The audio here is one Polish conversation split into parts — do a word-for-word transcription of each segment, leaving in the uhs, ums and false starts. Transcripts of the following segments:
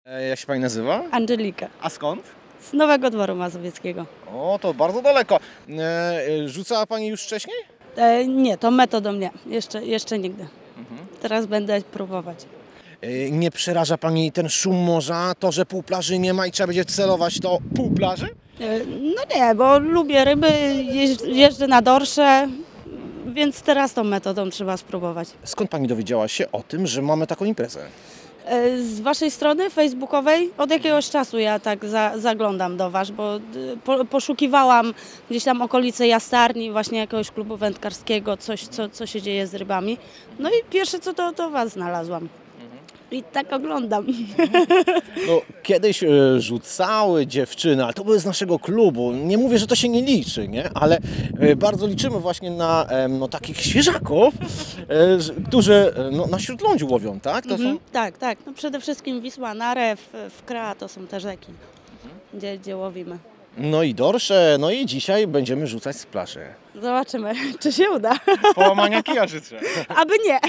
E, Jak się pani nazywa? Angelika. A skąd? Z Nowego Dworu Mazowieckiego. O, to bardzo daleko. E, e, Rzucała pani już wcześniej? E, nie, to metodą nie. Jeszcze, jeszcze nigdy. Mhm. Teraz będę próbować. E, Nie przeraża pani ten szum morza, to, że pół plaży nie ma i trzeba będzie celować to pół plaży? E, no nie, bo lubię ryby, jeźdź- jeżdżę na dorsze, więc teraz tą metodą trzeba spróbować. Skąd pani dowiedziała się o tym, że mamy taką imprezę? E, z waszej strony facebookowej od jakiegoś czasu ja tak za, zaglądam do was, bo y, po, poszukiwałam gdzieś tam okolice Jastarni, właśnie jakiegoś klubu wędkarskiego, coś co, co się dzieje z rybami. No i pierwsze co to, to was znalazłam. I tak oglądam. No, kiedyś e, rzucały dziewczyny, ale to były z naszego klubu. Nie mówię, że to się nie liczy, nie? Ale e, bardzo liczymy właśnie na e, no, takich świeżaków, e, że- którzy e, no, na Śródlądziu łowią, tak? To są... Mhm, tak, tak. No przede wszystkim Wisła, Narew, Wkra to są te rzeki, gdzie, gdzie łowimy. No i dorsze, no i dzisiaj będziemy rzucać z plaży. Zobaczymy, czy się uda. Połamania kija życzę. Aby nie.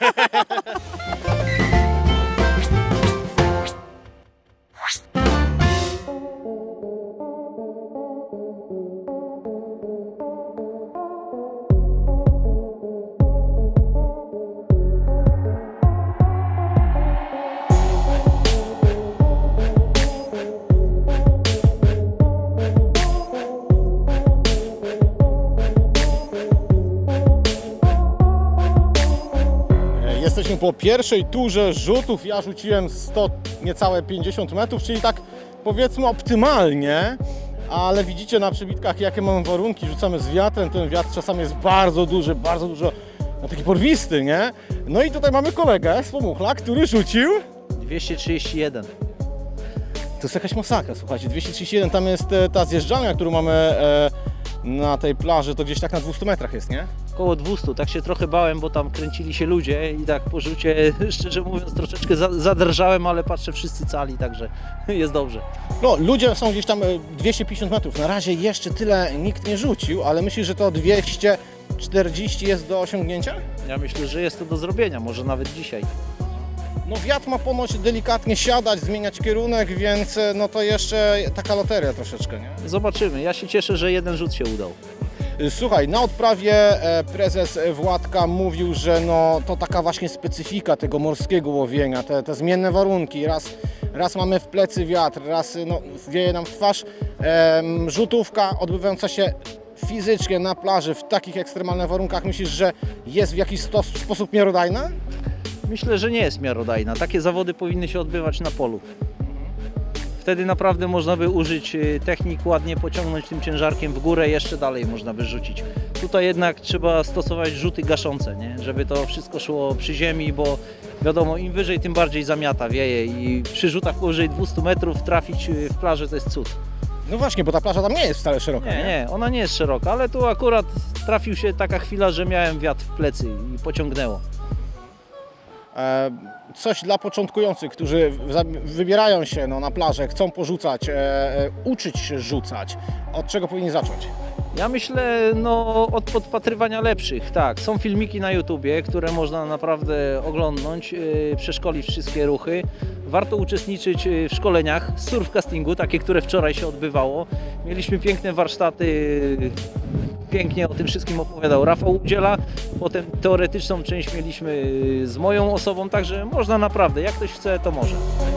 Jesteśmy po pierwszej turze rzutów. Ja rzuciłem sto, niecałe pięćdziesiąt metrów, czyli tak powiedzmy optymalnie. Ale widzicie na przebitkach, jakie mamy warunki. Rzucamy z wiatrem, ten wiatr czasami jest bardzo duży, bardzo dużo, no taki porwisty, nie? No i tutaj mamy kolegę z Pomuchla, który rzucił... dwieście trzydzieści jeden. To jest jakaś masakra, słuchajcie, dwieście trzydzieści jeden, tam jest e, ta zjeżdżalnia, którą mamy e, na tej plaży, to gdzieś tak na dwustu metrach jest, nie? Około dwieście, tak się trochę bałem, bo tam kręcili się ludzie i tak po rzucie, szczerze mówiąc, troszeczkę za- zadrżałem, ale patrzę, wszyscy cali, także jest dobrze. No, ludzie są gdzieś tam e, dwieście pięćdziesiąt metrów, na razie jeszcze tyle nikt nie rzucił, ale myślisz, że to dwieście czterdzieści jest do osiągnięcia? Ja myślę, że jest to do zrobienia, może nawet dzisiaj. No wiatr ma ponoć delikatnie siadać, zmieniać kierunek, więc e, no to jeszcze taka loteria troszeczkę, nie? Zobaczymy, ja się cieszę, że jeden rzut się udał. Słuchaj, na odprawie e, prezes Władka mówił, że no, to taka właśnie specyfika tego morskiego łowienia, te, te zmienne warunki. Raz, raz mamy w plecy wiatr, raz no, wieje nam w twarz. E, rzutówka odbywająca się fizycznie na plaży w takich ekstremalnych warunkach, myślisz, że jest w jakiś stos, sposób miarodajna? Myślę, że nie jest miarodajna. Takie zawody powinny się odbywać na polu. Wtedy naprawdę można by użyć y, technik, ładnie pociągnąć tym ciężarkiem w górę, jeszcze dalej można by rzucić. Tutaj jednak trzeba stosować rzuty gaszące, nie? Żeby to wszystko szło przy ziemi, bo wiadomo, im wyżej, tym bardziej zamiata, wieje i przy rzutach powyżej dwieście metrów trafić y, w plażę to jest cud. No właśnie, bo ta plaża tam nie jest wcale szeroka. Nie, nie, ona nie jest szeroka, ale tu akurat trafił się taka chwila, że miałem wiatr w plecy i pociągnęło. E, Coś dla początkujących, którzy w- za- wybierają się no, na plażę, chcą porzucać, e, e, uczyć się rzucać. Od czego powinni zacząć? Ja myślę, no, od podpatrywania lepszych, tak. Są filmiki na YouTubie, które można naprawdę oglądnąć, yy, przeszkolić wszystkie ruchy. Warto uczestniczyć yy, w szkoleniach z surfcastingu, takie, które wczoraj się odbywało. Mieliśmy piękne warsztaty, yy, pięknie o tym wszystkim opowiadał Rafał Udziela. Potem teoretyczną część mieliśmy yy, z moją osobą, także można naprawdę, jak ktoś chce, to może.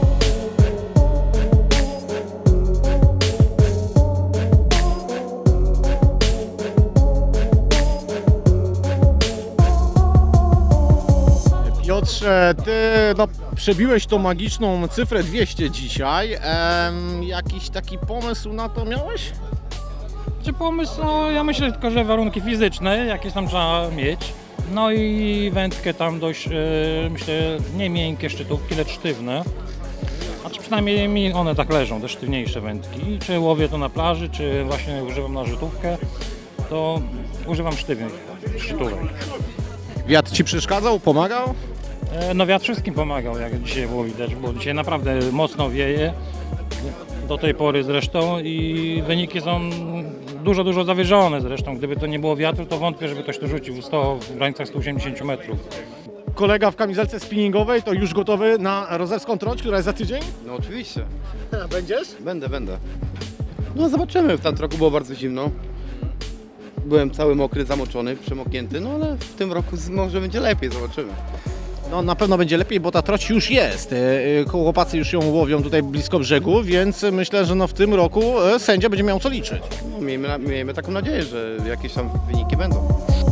Piotrze, ty no, przebiłeś tą magiczną cyfrę dwieście dzisiaj. Em, jakiś taki pomysł na to miałeś? Czy pomysł? No, ja myślę tylko, że warunki fizyczne, jakieś tam trzeba mieć. No i wędkę tam dość, e, myślę, nie miękkie szczytówki, lecz sztywne. A czy przynajmniej mi one tak leżą, te sztywniejsze wędki. I czy łowię to na plaży, czy właśnie używam na rzutówkę, to używam sztywnych szczytówek. Wiatr ci przeszkadzał, pomagał? E, no wiatr wszystkim pomagał, jak dzisiaj było widać, bo dzisiaj naprawdę mocno wieje. Do tej pory zresztą i wyniki są dużo, dużo zawyżone zresztą. Gdyby to nie było wiatru, to wątpię, żeby ktoś tu rzucił sto, w granicach stu osiemdziesięciu metrów. kolega w kamizelce spinningowej to już gotowy na Rozerską Troć, która jest za tydzień? No oczywiście. A będziesz? Będę, będę. No zobaczymy, w tamtym roku było bardzo zimno. Byłem cały mokry, zamoczony, przemoknięty, no ale w tym roku może będzie lepiej, zobaczymy. No na pewno będzie lepiej, bo ta troć już jest. E, e, Chłopacy już ją łowią tutaj blisko brzegu, więc myślę, że no w tym roku e, sędzia będzie miał co liczyć. No, miejmy, na- miejmy taką nadzieję, że jakieś tam wyniki będą.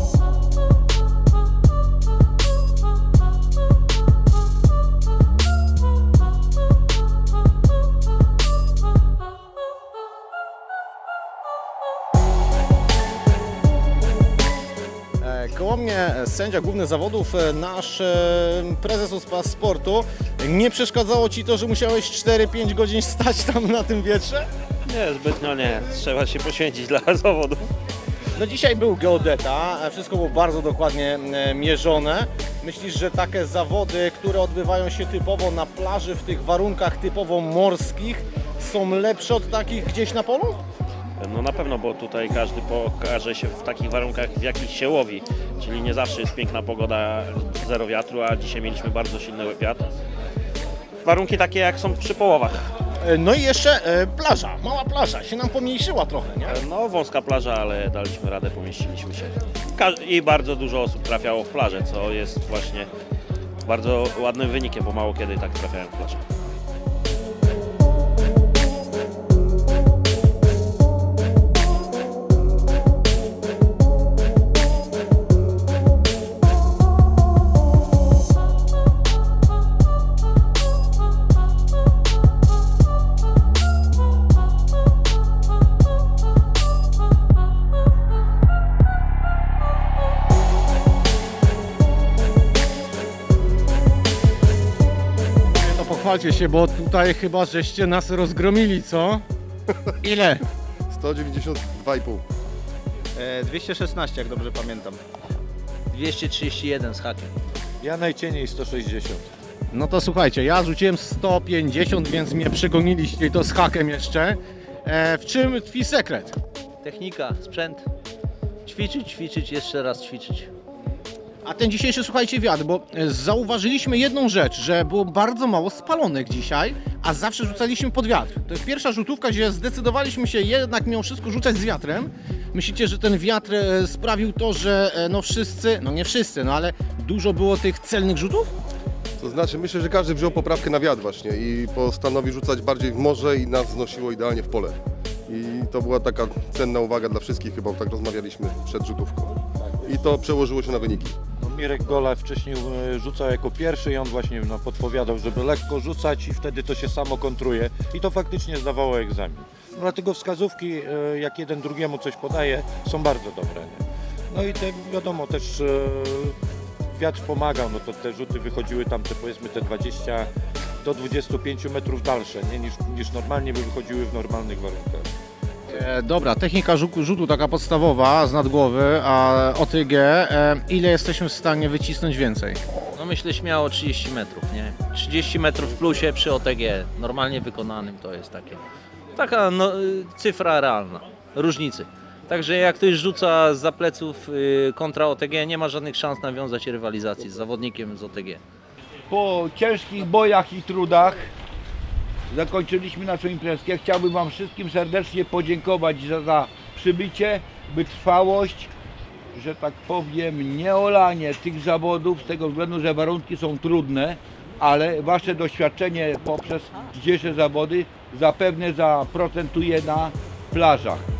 E, Koło mnie sędzia główny zawodów, e, nasz e, prezes USPA Sportu. Nie przeszkadzało Ci to, że musiałeś cztery pięć godzin stać tam na tym wietrze? Nie, zbytnio nie. Trzeba się poświęcić dla zawodu. No dzisiaj był geodeta, e, wszystko było bardzo dokładnie e, mierzone. Myślisz, że takie zawody, które odbywają się typowo na plaży, w tych warunkach typowo morskich, są lepsze od takich gdzieś na polu? No na pewno, bo tutaj każdy pokaże się w takich warunkach, w jakich się łowi. Czyli nie zawsze jest piękna pogoda, zero wiatru, a dzisiaj mieliśmy bardzo silny wiatr. Warunki takie, jak są przy połowach. E, No i jeszcze e, plaża, mała plaża, się nam pomniejszyła trochę, nie? No wąska plaża, ale daliśmy radę, pomieściliśmy się. Ka- I bardzo dużo osób trafiało w plażę, co jest właśnie bardzo ładnym wynikiem, bo mało kiedy tak trafiają w plażę. To pochwalcie się, bo tutaj chyba żeście nas rozgromili, co? Ile? sto dziewięćdziesiąt dwa i pół. dwieście szesnaście, jak dobrze pamiętam. dwieście trzydzieści jeden z hakiem. Ja najcieniej sto sześćdziesiąt. No to słuchajcie, ja rzuciłem sto pięćdziesiąt, więc mnie przegoniliście i to z hakiem jeszcze. E, w czym tkwi sekret? Technika, sprzęt. Ćwiczyć, ćwiczyć, jeszcze raz ćwiczyć. A ten dzisiejszy, słuchajcie, wiatr, bo e, zauważyliśmy jedną rzecz, że było bardzo mało spalonek dzisiaj, a zawsze rzucaliśmy pod wiatr. To jest pierwsza rzutówka, gdzie zdecydowaliśmy się jednak mimo wszystko rzucać z wiatrem. Myślicie, że ten wiatr e, sprawił to, że e, no wszyscy, no nie wszyscy, no ale dużo było tych celnych rzutów? To znaczy, myślę, że każdy wziął poprawkę na wiatr właśnie i postanowił rzucać bardziej w morze i nas znosiło idealnie w pole. I to była taka cenna uwaga dla wszystkich, chyba tak rozmawialiśmy przed rzutówką. I to przełożyło się na wyniki. No, Mirek Gola wcześniej e, rzucał jako pierwszy i on właśnie no, podpowiadał, żeby lekko rzucać i wtedy to się samo kontruje. I to faktycznie zdawało egzamin. No, dlatego wskazówki, e, jak jeden drugiemu coś podaje, są bardzo dobre. Nie? No i te, wiadomo, też e, wiatr pomagał, no to te rzuty wychodziły tam te, powiedzmy te dwadzieścia do dwudziestu pięciu metrów dalsze, nie? Niż, niż normalnie by wychodziły w normalnych warunkach. E, dobra, technika rzutu, rzutu taka podstawowa z nadgłowy, a O T G, e, ile jesteśmy w stanie wycisnąć więcej? No myślę śmiało trzydzieści metrów, nie? trzydzieści metrów w plusie przy O T G, normalnie wykonanym to jest takie, taka no, y, cyfra realna, różnicy. Także jak ktoś rzuca za pleców y, kontra O T G, nie ma żadnych szans nawiązać rywalizacji z zawodnikiem z O T G. Po ciężkich bojach i trudach zakończyliśmy naszą imprezkę. Chciałbym Wam wszystkim serdecznie podziękować za, za przybycie, wytrwałość, że tak powiem, nieolanie tych zawodów z tego względu, że warunki są trudne, ale Wasze doświadczenie poprzez dzisiejsze zawody zapewne zaprocentuje na plażach.